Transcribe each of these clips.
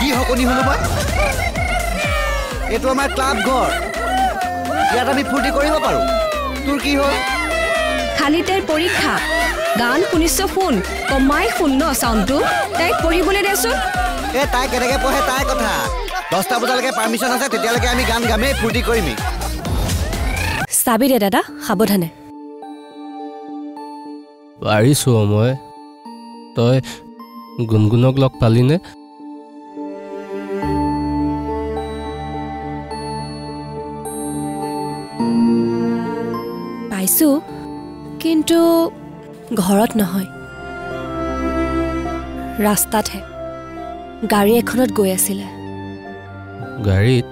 কি হকনি হলো মই এটো আমাৰ ক্লাব ঘৰ ইয়াত আমি ফুৰ্তি কৰিব পাৰো তোৰ কি হ'ল খালি তাইৰ পৰীক্ষা গান শুনিছ ফোন কমাই শুন ন সাউণ্ডটো তাইক পঢ়িবলৈ দেচোন তাই কেনেকৈ পঢ়ে তাই কথা 10টা বজালৈকে পাৰ্মিশ্যন আছে তেতিয়ালৈকে আমি গান গামেই ফুৰ্তি কৰিমেই চাবি দে দাদা সাৱধানে পাৰিছো মই তই গুণগুণক লগ পালিনে পাইছো কিন্তু ঘৰত নহয় ৰাস্তাতহে গাড়ী এখনত গৈ আছিলে গাড়ীত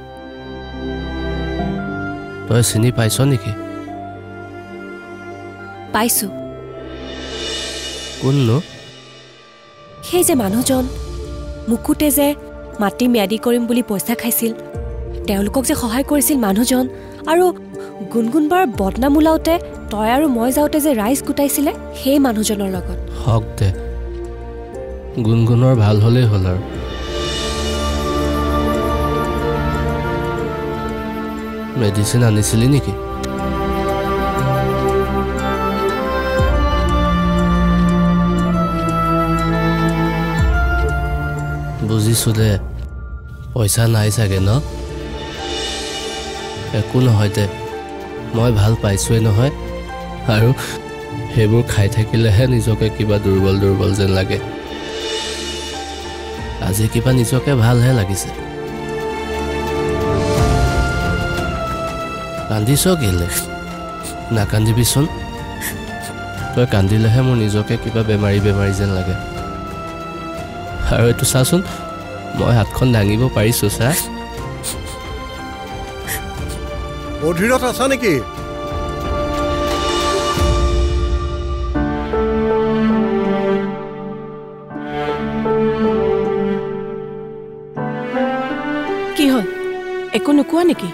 তই চিনি পাইছ নেকি পাইছো কোননো সেই যে মানুহজন মুকুটে যে মাটি ম্যাদি কৰিম বুলি পইচা খাইছিল তেওঁলোকক যে সহায় কৰিছিল মানুহজন আৰু গুণগুণবাৰ বদনাম ওলাওতে তই আৰু মই যাওঁতে যে ৰাইজ গোটাইছিলে সেই মানুহজনৰ লগত হক দে গুণগুণৰ ভাল হ'লেই হ'ল আৰু মেডিচিন আনিছিলি নেকি বুজিছো দে পইচা নাই চাগে ন একো নহয় দে মই ভাল পাইছোৱে নহয় আৰু সেইবোৰ খাই থাকিলেহে নিজকে কিবা দুৰ্বল দুৰ্বল যেন লাগে আজি কিবা নিজকে ভালহে লাগিছে কান্দিছ কেলে নাকান্দিবিচোন তই কান্দিলেহে মোৰ নিজকে কিবা বেমাৰী বেমাৰী যেন লাগে আৰু এইটো চাচোন মই হাতখন দাঙিব পাৰিছো চা অধীৰত আছা নেকি কি হ'ল একো নোকোৱা নেকি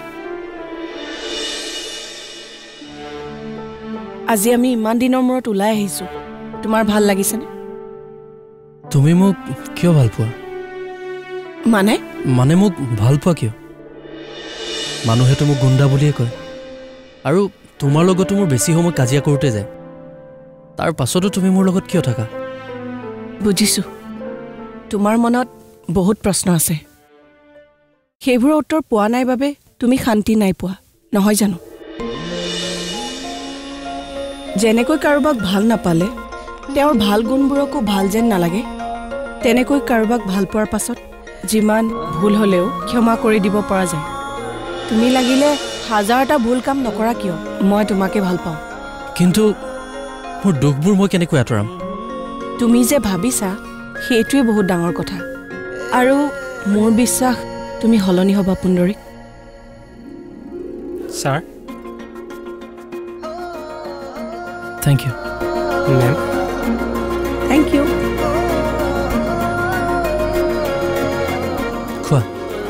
আজি আমি ইমান দিনৰ মূৰত ওলাই আহিছো তোমাৰ ভাল লাগিছেনে তুমি মোক কিয় ভাল পোৱা মানে মোক ভাল পোৱা কিয় মানুহেতো মোক গুণ্ডা বুলিয়ে কয় আৰু তোমাৰ লগতো মোৰ বেছি সময় কাজিয়া কৰোঁতে যায় তাৰ পাছতো তুমি মোৰ লগত কিয় থাকা বুজিছো তোমাৰ মনত বহুত প্ৰশ্ন আছে সেইবোৰৰ উত্তৰ পোৱা নাই বাবে তুমি শান্তি নাই পোৱা নহয় জানো যেনেকৈ কাৰোবাক ভাল নাপালে তেওঁৰ ভাল গুণবোৰকো ভাল যেন নালাগে তেনেকৈ কাৰোবাক ভাল পোৱাৰ পাছত যিমান ভুল হ'লেও ক্ষমা কৰি দিব পৰা যায় তুমি লাগিলে হাজাৰটা ভুল কাম নকৰা কিয় মই তোমাকে ভাল পাওঁ কিন্তু মোৰ দুখবোৰ মই কেনেকৈ আঁতৰাম তুমি যে ভাবিছা সেইটোৱে বহুত ডাঙৰ কথা আৰু মোৰ বিশ্বাস তুমি হলনি হ'বা Pundarik sir thank you ma'am thank you খোৱা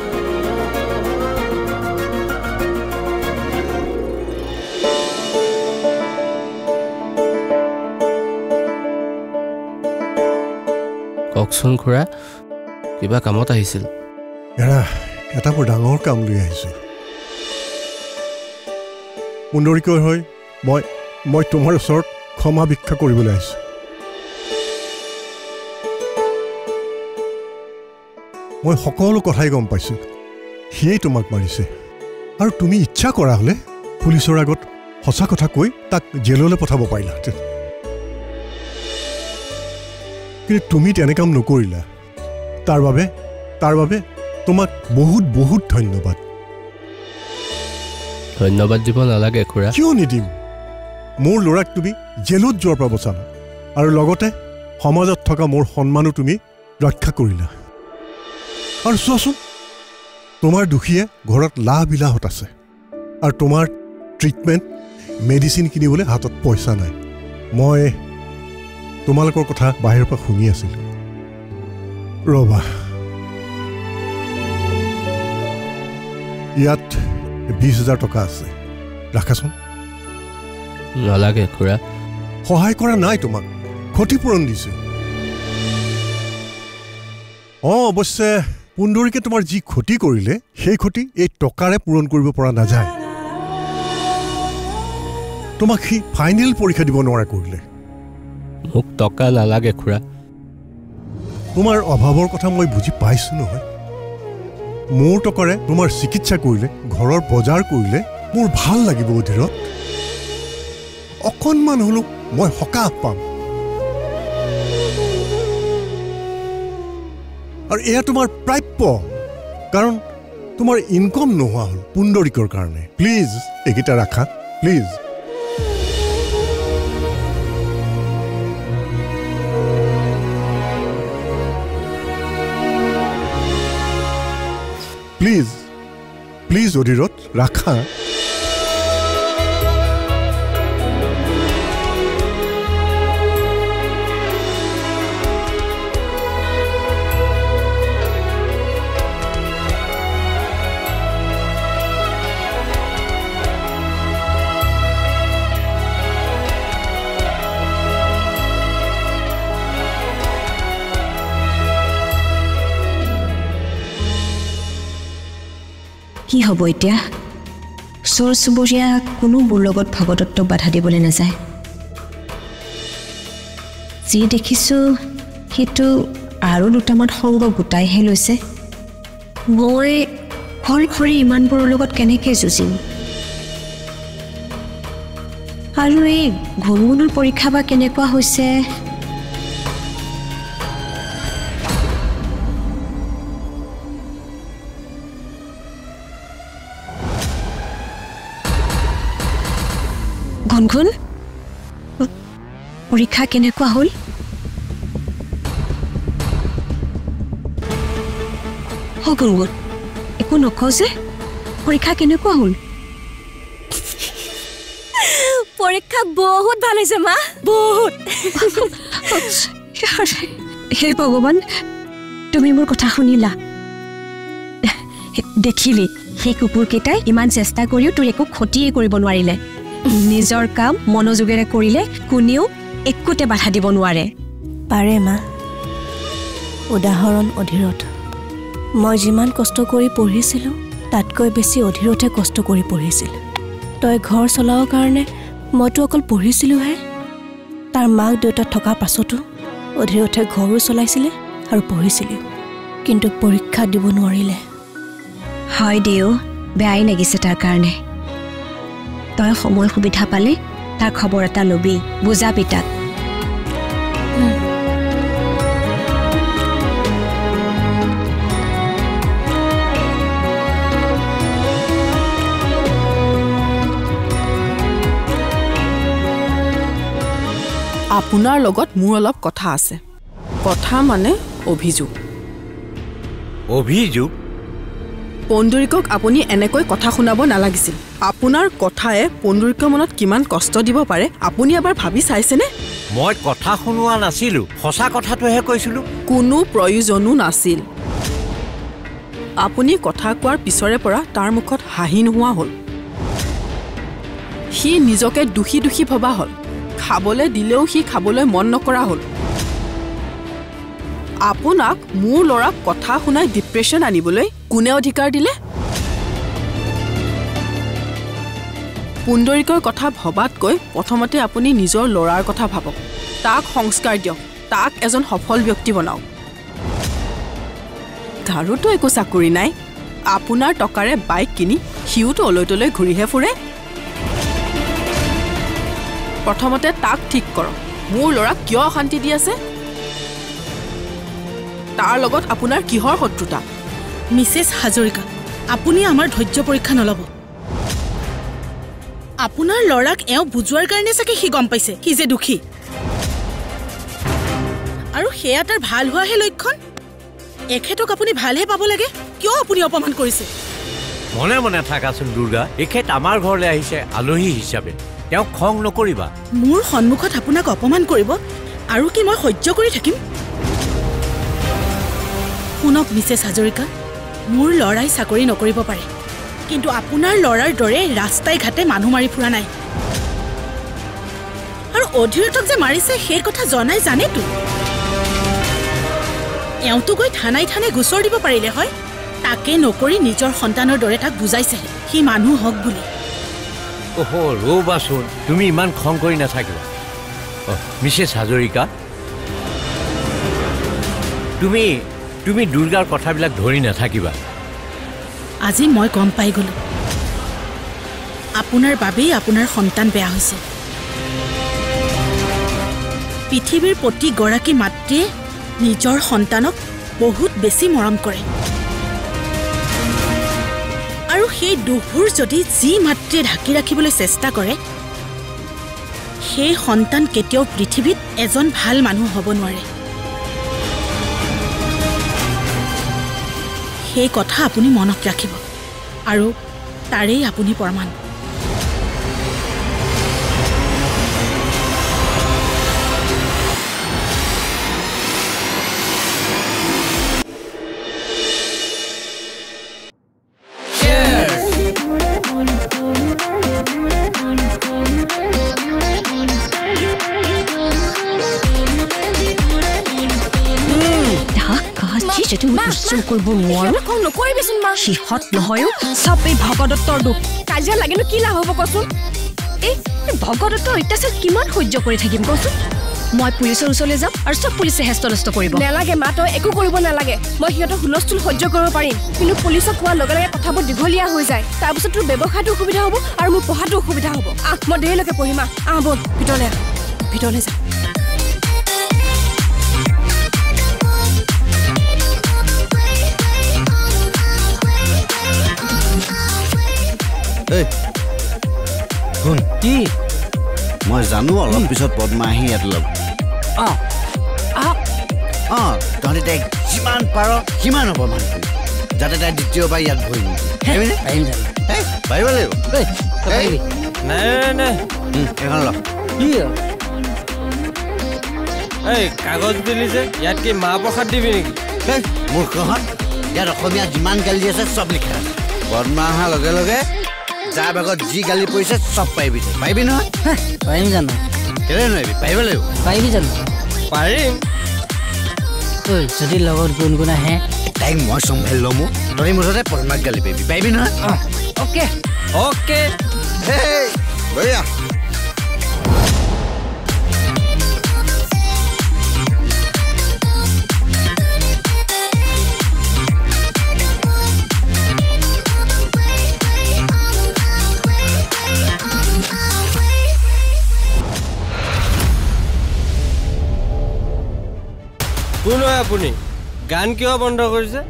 কওকচোন খুৰা কিবা কামত আহিছিল এটা বৰ ডাঙৰ কাম লৈ আহিছোঁ পুণ্ডৰিকৰ হৈ মই তোমাৰ ওচৰত ক্ষমা ভিক্ষা কৰিবলৈ আহিছোঁ মই সকলো কথাই গম পাইছোঁ সিয়েই তোমাক মাৰিছে আৰু তুমি ইচ্ছা কৰা হ'লে পুলিচৰ আগত সঁচা কথা কৈ তাক জেললৈ পঠাব পাৰিলাহেঁতেন কিন্তু তুমি তেনে কাম নকৰিলা তাৰ বাবে তোমাক বহুত বহুত ধন্যবাদ ধন্যবাদ দিব নালাগে খুৰা কিয় নিদিম মোৰ ল'ৰাক তুমি জেলত যোৱাৰ পৰা বচালা আৰু লগতে সমাজত থকা মোৰ সন্মানো তুমি ৰক্ষা কৰিলা আৰু চোৱাচোন তোমাৰ দুখীয়ে ঘৰত লাহবিলাহত আছে আৰু তোমাৰ ট্ৰিটমেণ্ট মেডিচিন কিনিবলৈ হাতত পইচা নাই মই তোমালোকৰ কথা বাহিৰৰ পৰা শুনি আছিলোঁ ৰবা ইয়াত 20,000 টকা আছে ৰাখাচোন নালাগে খুৰা সহায় কৰা নাই তোমাক ক্ষতিপূৰণ দিছোঁ অৱশ্যে পুণ্ডৰীকে তোমাৰ যি ক্ষতি কৰিলে সেই ক্ষতি এই টকাৰে পূৰণ কৰিব পৰা নাযায় তোমাক সি ফাইনেল পৰীক্ষা দিব নোৱাৰা কৰিলে মোক টকা নালাগে খুৰা তোমাৰ অভাৱৰ কথা মই বুজি পাইছো নহয় মোৰ টকাৰে তোমাৰ চিকিৎসা কৰিলে ঘৰৰ বজাৰ কৰিলে মোৰ ভাল লাগিব অধীৰত অকণমান হলো মই সকাহ পাম আৰু এয়া তোমাৰ প্ৰাপ্য কাৰণ তোমাৰ ইনকম নোহোৱা হ'ল পুণ্ডৰীকৰ কাৰণে প্লিজ এইকেইটা ৰাখা প্লিজ প্লিজ প্লিজ অধীৰত ৰাখা কি হ'ব এতিয়া চোৰ চুবুৰীয়া কোনো মোৰ লগত ভগদত্তক বাধা দিবলৈ নাযায় যি দেখিছোঁ সেইটো আৰু দুটামান সংগ গোটাইহে লৈছে মই খৰি ইমানবোৰৰ লগত কেনেকৈ যুঁজিম আৰু এই গুণগুণৰ পৰীক্ষা বা কেনেকুৱা হৈছে গুণগুণ পৰীক্ষা কেনেকুৱা হ'ল গুণগুণ একো নকওঁ যে পৰীক্ষা কেনেকুৱা হ'ল পৰীক্ষা বহুত ভাল হৈছে মা বহুত হে ভগৱান তুমি মোৰ কথা শুনিলা দেখিলি সেই কুকুৰকেইটাই ইমান চেষ্টা কৰিও তোৰ একো ক্ষতিয়ে কৰিব নোৱাৰিলে নিজৰ কাম মনোযোগেৰে কৰিলে কোনেও একোতে বাধা দিব নোৱাৰে পাৰে মা উদাহৰণ অধীৰত মই যিমান কষ্ট কৰি পঢ়িছিলোঁ তাতকৈ বেছি অধীৰতে কষ্ট কৰি পঢ়িছিল তই ঘৰ চলাবৰ কাৰণে মইতো অকল পঢ়িছিলোঁহে তাৰ মাক দেউতাক থকাৰ পাছতো অধীৰতে ঘৰো চলাইছিলে আৰু পঢ়িছিলে কিন্তু পৰীক্ষা দিব নোৱাৰিলে হয় দেও বেয়াই লাগিছে তাৰ কাৰণে তই সময় সুবিধা পালে তাৰ খবৰ এটা লবি বুজা পিতাক আপোনাৰ লগত মোৰ অলপ কথা আছে কথা মানে অভিযোগ অভিযোগ পণ্ডৰীকক আপুনি এনেকৈ কথা শুনাব নালাগিছিল আপোনাৰ কথায়ে পণ্ডৰীকৰ মনত কিমান কষ্ট দিব পাৰে আপুনি এবাৰ ভাবি চাইছেনে মই কথা শুনোৱা নাছিলোঁ সঁচা কথাটোহে কৈছিলোঁ কোনো প্ৰয়োজনো নাছিল আপুনি কথা কোৱাৰ পিছৰে পৰা তাৰ মুখত হাঁহি নোহোৱা হ'ল সি নিজকে দুখী দুখী ভবা হ'ল খাবলৈ দিলেও সি খাবলৈ মন নকৰা হ'ল আপোনাক মোৰ ল'ৰাক কথা শুনাই ডিপ্ৰেশ্যন আনিবলৈ কোনে অধিকাৰ দিলে পুণ্ডৰীকৰ কথা ভবাতকৈ প্ৰথমতে আপুনি নিজৰ ল'ৰাৰ কথা ভাবক তাক সংস্কাৰ দিয়ক তাক এজন সফল ব্যক্তি বনাওক তাৰোতো একো চাকৰি নাই আপোনাৰ টকাৰে বাইক কিনি সিওতো অলৈ তলৈ ঘূৰিহে ফুৰে প্ৰথমতে তাক ঠিক কৰক মোৰ ল'ৰাক কিয় অশান্তি দি আছে তাৰ লগত আপোনাৰ কিহৰ শত্ৰুতা মিছেছ হাজৰিকা আপুনি আমাৰ ধৈৰ্য পৰীক্ষা নল'ব আপোনাৰ ল'ৰাক এওঁ বুজোৱাৰ কাৰণে চাগে সি গম পাইছে সি যে দুখী আৰু সেয়া তাৰ ভাল হোৱাহে লক্ষণ এখেতক আপুনি ভালহে পাব লাগে কিয় আপুনি অপমান কৰিছে মনে মনে থাকাচোন দুৰ্গা এখেত আমাৰ ঘৰলৈ আহিছে আলহী হিচাপে তেওঁক খং নকৰিবা মোৰ সন্মুখত আপোনাক অপমান কৰিব আৰু কি মই সহ্য কৰি থাকিম শুনক মিছেছ হাজৰিকা মোৰ ল'ৰাই চাকৰি নকৰিব পাৰে কিন্তু আপোনাৰ ল'ৰাৰ দৰে ৰাস্তাই ঘাটে মানুহ মাৰি ফুৰা নাই আৰু অধীৰতক যে মাৰিছে সেই কথা জনাই জানেতো এওঁতো গৈ থানাই থানাই গোচৰ দিব পাৰিলে হয় তাকে নকৰি নিজৰ সন্তানৰ দৰে তাক বুজাইছেহে সি মানুহ হওক বুলি ওহো ৰ'বাচোন তুমি ইমান খং কৰি নাথাকিবা মিছেছ হাজৰিকা তুমি দুৰ্গাৰ কথাবিলাক ধৰি নাথাকিবা আজি মই গম পাই গ'লো আপোনাৰ বাবেই আপোনাৰ সন্তান বেয়া হৈছে পৃথিৱীৰ প্ৰতিগৰাকী মাতৃয়ে নিজৰ সন্তানক বহুত বেছি মৰম কৰে আৰু সেই দুখবোৰ যদি যি মাতৃয়ে ঢাকি ৰাখিবলৈ চেষ্টা কৰে সেই সন্তান কেতিয়াও পৃথিৱীত এজন ভাল মানুহ হ'ব নোৱাৰে সেই কথা আপুনি মনত ৰাখিব আৰু তাৰেই আপুনি প্ৰমাণ সিহঁত নহয়ো চব এই ভগদত্তৰ দুখ কাজিয়া লাগেনো কি লাভ হ'ব কচোন এই ভগদত্তৰ অত্যাচাৰ কিমান সহ্য কৰি থাকিম কচোন মই পুলিচৰ ওচৰলৈ যাম আৰু চব পুলিচে হেস্তনস্ত কৰিব নালাগে মা তই একো কৰিব নালাগে মই সিহঁতৰ হুলস্থুল সহ্য কৰিব পাৰিম কিন্তু পুলিচক কোৱাৰ লগে লগে কথাবোৰ দীঘলীয়া হৈ যায় তাৰপিছত তোৰ ব্যৱসায়টো অসুবিধা হ'ব আৰু মোৰ পঢ়াটো অসুবিধা হ'ব মই দেৰিলৈকে পঢ়িম বল ভিতৰলৈ যা শুন কি মই জানো অলপ পিছত পদ্মা আহি ইয়াত লগ তহঁতি তাইক যিমান পাৰ সিমান অপমান কৰি যাতে তাই দ্বিতীয়বাৰ ইয়াত ভৰি পাৰিব লাগিব এখন লগ কাগজ দিলি যে ইয়াত কি মাহ প্ৰসাদ দিবি নেকি মূৰ্খহঁত ইয়াত অসমীয়া যিমান গালি আছে চব লিখা আছে পদ্মা অহাৰ লগে লগে যাৰ বেগত যি গালি পৰিছে চব পাৰিবি পাৰিবি নহয় পাৰিম জানো কেলে নোৱাৰিবি পাৰিব লাগিব পাৰিবি জানো পাৰিম ঐ যদি লগত গুণগুণ আহে তাইক মই চম্ভালি ল'ম তই মুঠতে পদ্মাক গালি পাৰিবি পাৰিবি নহয় অ'কে অ'কে বঢ়িয়া কোন হয় আপুনি গান কিয় বন্ধ কৰিছে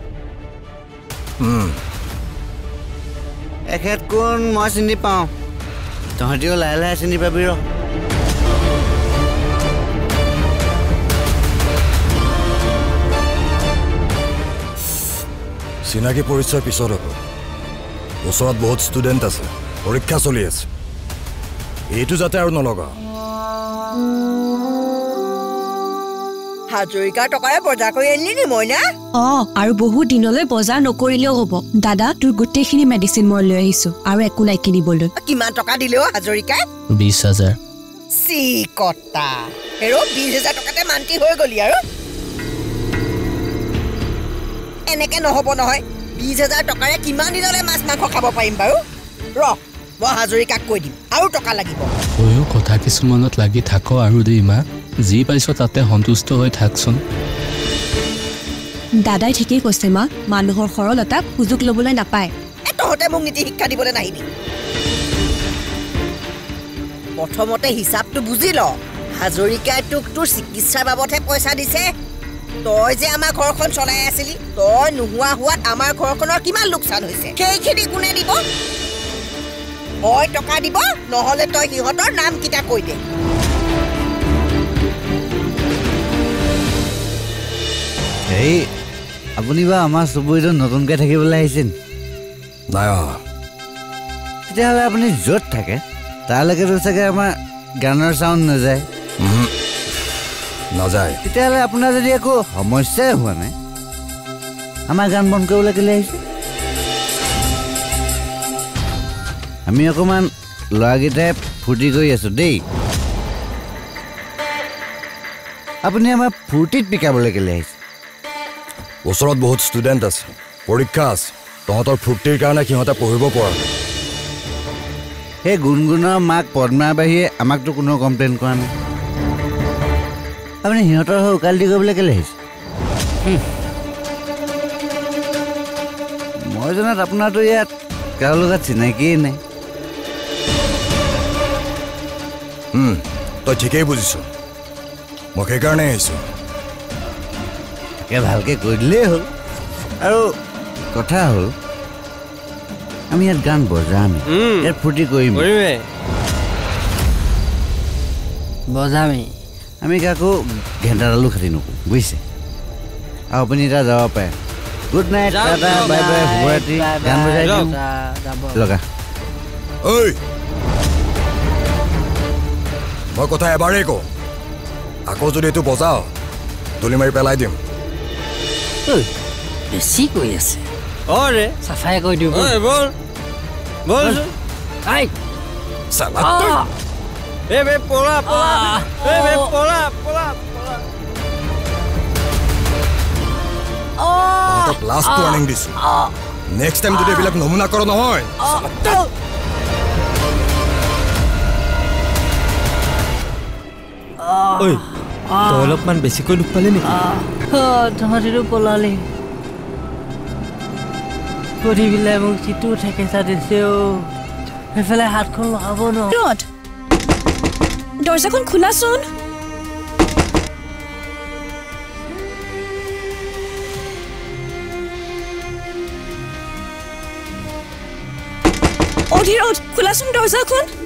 এখেত কোন মই চিনি পাওঁ তহঁতিও লাহে লাহে চিনি পাবি ৰ চিনাকি পৰিচয় পিছত হ'ব ওচৰত বহুত ষ্টুডেণ্ট আছে পৰীক্ষা চলি আছে এইটো যাতে আৰু নলগা হাজৰিকাৰ টকাৰে বজাৰ কৰি আনিলি মই না আৰু বহুত দিনলৈ বজাৰ নকৰিলেও হ'ব দাদা তোৰ গোটেইখিনি মেডিচিন মই লৈ আহিছো আৰু একো নাই কিনিবলৈ কিমান টকা দিলেও হাজৰিকাই 20,000 চি কটা হেৰো 20,000 টকাতে মান্তি হৈ গলি আৰু এনেকে নহব নহয় 20,000 টকাৰে কিমান দিনলৈ মাছ মাংস খাব পাৰিম বাৰু ৰ মই হাজৰিকাক কৈ দিম আৰু টকা লাগিব তয়ো কথা কিছুমানত লাগি থাক আৰু দেই মা যি পাইছ তাতে সন্তুষ্ট হৈ থাকচোন দাদাই ঠিকেই কৈছে মা মানুহৰ সৰলতাক সুযোগ ল'বলৈ নাপায় তহঁতে মোক নীতি শিক্ষা দিবলৈ নাহিবি প্ৰথমতে হিচাপটো বুজি ল হাজৰিকাই তোক তোৰ চিকিৎসাৰ বাবদহে পইচা দিছে তই যে আমাৰ ঘৰখন চলাই আছিলি তই নোহোৱা হোৱাত আমাৰ ঘৰখনৰ কিমান লোকচান হৈছে সেইখিনি কোনে দিব হয় টকা দিব নহ'লে তই সিহঁতৰ নাম কিটা কৈ দে এই আপুনি বা আমাৰ চুবুৰীটো নতুনকৈ থাকিবলৈ আহিছিল নাই তেতিয়াহ'লে আপুনি য'ত থাকে তালৈকেতো চাগে আমাৰ গানৰ চাউণ্ড নাযায় নাযায় তেতিয়াহ'লে আপোনাৰ যদি একো সমস্যাই হোৱা নাই আমাৰ গান বন্ধ কৰিবলৈ কেলৈ আহিছে আমি অকণমান ল'ৰাকেইটাই ফূৰ্তি কৰি আছোঁ দেই আপুনি আমাৰ ফূৰ্তিত পিকাবলৈ কেলৈ আহিছে ওচৰত বহুত ষ্টুডেণ্ট আছে পৰীক্ষা আছে তহঁতৰ ফূৰ্তিৰ কাৰণে সিহঁতে পঢ়িব পৰা নাই সেই গুণগুণৰ মাক পদ্মাৰ বাহিৰে আমাকতো কোনো কমপ্লেইন কৰা নাই আপুনি সিহঁতৰ হৈ উকালতি কৰিবলৈ কেলৈ আহিছে মই জনাত আপোনাৰতো ইয়াত কাৰো লগত চিনাকিয়েই নাই তই ঠিকেই বুজিছ মই সেইকাৰণে আহিছোঁ তাকে ভালকৈ কৈ দিলেই হ'ল আৰু কথা হ'ল আমি ইয়াত গান বজাম ইয়াত ফূৰ্তি কৰিম বজামি আমি কাকো ঘেণ্টাডালো খাতি নকৰোঁ বুজিছে আৰু আপুনি এতিয়া যাব পাৰে good night tata bye bye শুভৰাত্ৰি গান বজাই দিম লগা ঐ মই কথা এবাৰেই কওঁ আকৌ যদি এইটো বজাওঁ তুলি মাৰি পেলাই দিম বেছি কৈ আছে চাফাই কৈ দিওঁ লাষ্ট ৱাৰ্ণিং দিছোঁ নেক্সট টাইম যদি এইবিলাক নমুনা কৰ নহয় তই অলপমান বেছিকৈ দুখ পালি নেকি তহঁতিতো পলালি কৰি পেলাই মোক যিটো ঠেকেচা দিছে সেইফালে হাতখন লগাব নোৱাৰো দৰ্জাখন খোলাচোন অধীৰত খোলাচোন দৰ্জাখন